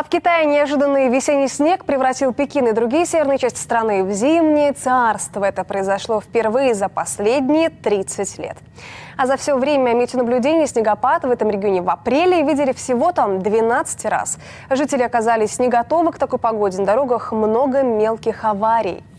в Китае неожиданный весенний снег превратил Пекин и другие северные части страны в зимнее царство. Это произошло впервые за последние 30 лет. А за все время метеонаблюдения снегопад в этом регионе в апреле видели всего там 12 раз. Жители оказались не готовы к такой погоде. На дорогах много мелких аварий.